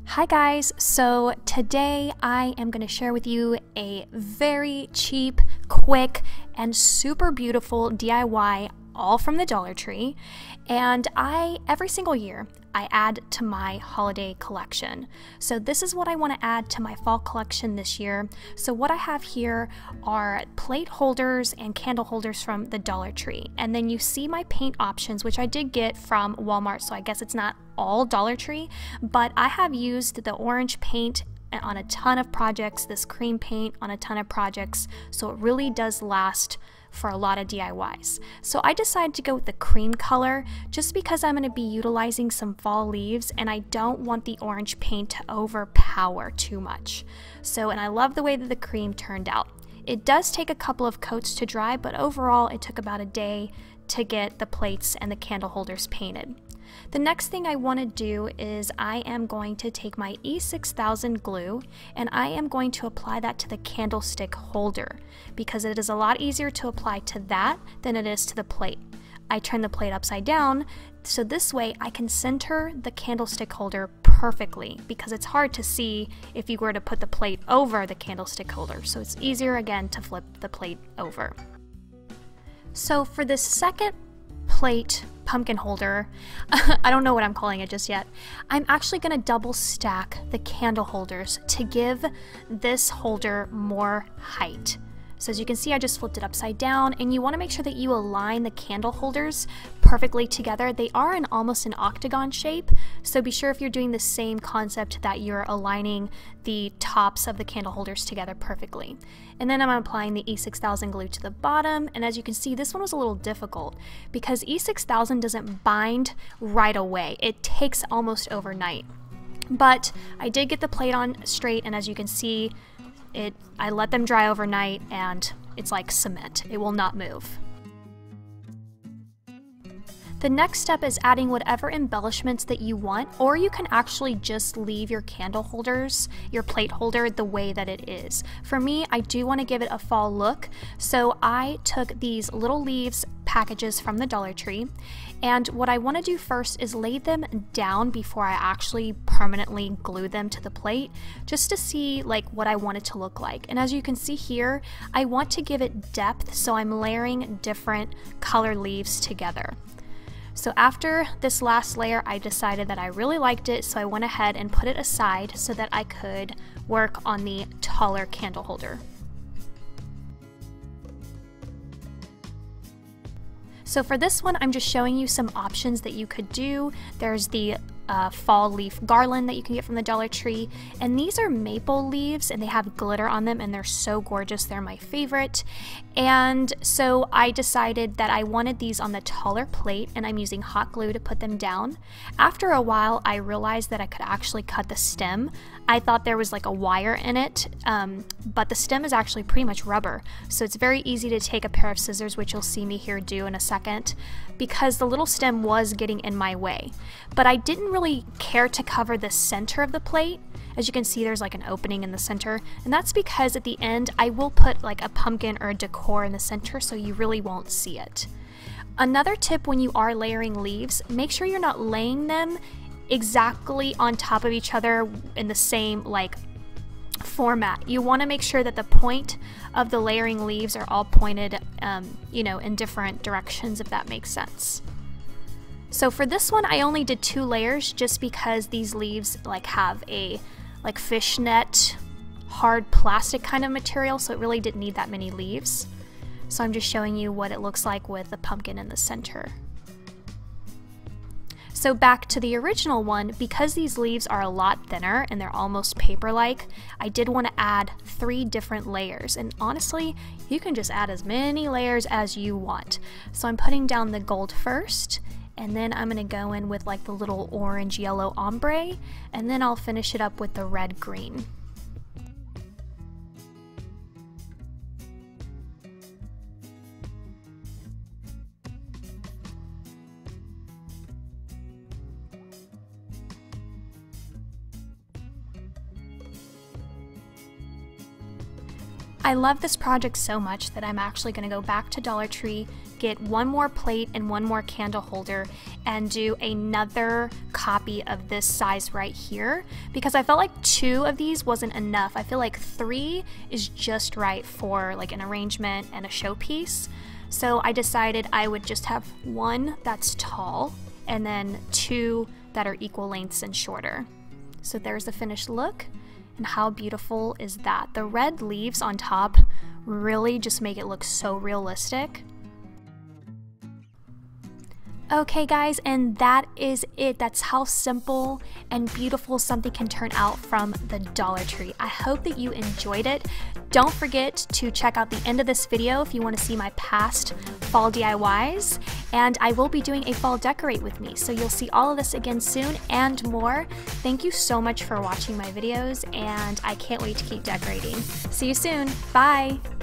Hi guys, so today I am going to share with you a very cheap, quick, and super beautiful DIY all from the Dollar Tree. And every single year, I add to my holiday collection. So this is what I want to add to my fall collection this year. So what I have here are plate holders and candle holders from the Dollar Tree. And then you see my paint options, which I did get from Walmart, so I guess it's not all Dollar Tree, but I have used the orange paint on a ton of projects, this cream paint on a ton of projects, so it really does last for a lot of DIYs. So I decided to go with the cream color just because I'm going to be utilizing some fall leaves and I don't want the orange paint to overpower too much. And I love the way that the cream turned out. It does take a couple of coats to dry, but overall it took about a day to get the plates and the candle holders painted. The next thing I want to do is I am going to take my E6000 glue and I am going to apply that to the candlestick holder because it is a lot easier to apply to that than it is to the plate. I turn the plate upside down so this way I can center the candlestick holder perfectly because it's hard to see if you were to put the plate over the candlestick holder. So it's easier again to flip the plate over. So for this second plate pumpkin holder, I don't know what I'm calling it just yet, I'm actually going to double stack the candle holders to give this holder more height. So as you can see, I just flipped it upside down, and you want to make sure that you align the candle holders perfectly together. They are in almost an octagon shape, so be sure if you're doing the same concept that you're aligning the tops of the candle holders together perfectly. And then I'm applying the E6000 glue to the bottom, and as you can see, this one was a little difficult because E6000 doesn't bind right away. It takes almost overnight. But I did get the plate on straight, and as you can see, I let them dry overnight and it's like cement. It will not move. The next step is adding whatever embellishments that you want, or you can actually just leave your candle holders, your plate holder, the way that it is. For me, I do want to give it a fall look, so I took these little leaves packages from the Dollar Tree, and what I want to do first is lay them down before I actually permanently glue them to the plate, just to see like what I want it to look like. And as you can see here, I want to give it depth, so I'm layering different color leaves together. So after this last layer, I decided that I really liked it, so I went ahead and put it aside so that I could work on the taller candle holder. So for this one, I'm just showing you some options that you could do. There's the fall leaf garland that you can get from the Dollar Tree, and these are maple leaves and they have glitter on them and they're so gorgeous. They're my favorite. And so I decided that I wanted these on the taller plate, and I'm using hot glue to put them down. After a while, I realized that I could actually cut the stem. I thought there was like a wire in it, but the stem is actually pretty much rubber, so it's very easy to take a pair of scissors, which you'll see me here do in a second, because the little stem was getting in my way. But I didn't really care to cover the center of the plate. As you can see, there's like an opening in the center, and that's because at the end I will put like a pumpkin or a decor in the center, so you really won't see it. Another tip when you are layering leaves, make sure you're not laying them exactly on top of each other in the same like format. You want to make sure that the point of the layering leaves are all pointed you know, in different directions, if that makes sense. So for this one, I only did 2 layers just because these leaves like have a like fishnet hard plastic kind of material, so it really didn't need that many leaves. So I'm just showing you what it looks like with the pumpkin in the center. So back to the original one, because these leaves are a lot thinner and they're almost paper-like, I did want to add 3 different layers, and honestly, you can just add as many layers as you want. So I'm putting down the gold first, and then I'm going to go in with like the little orange yellow ombre, and then I'll finish it up with the red green. I love this project so much that I'm actually going to go back to Dollar Tree, get one more plate and one more candle holder, and do another copy of this size right here because I felt like 2 of these wasn't enough. I feel like 3 is just right for like an arrangement and a showpiece. So I decided I would just have 1 that's tall and then 2 that are equal lengths and shorter. So there's the finished look. And how beautiful is that? The red leaves on top really just make it look so realistic. Okay guys, and that is it. That's how simple and beautiful something can turn out from the Dollar Tree. I hope that you enjoyed it. Don't forget to check out the end of this video if you want to see my past fall DIYs, and I will be doing a fall decorate with me, so you'll see all of this again soon and more. Thank you so much for watching my videos, and I can't wait to keep decorating. See you soon. Bye!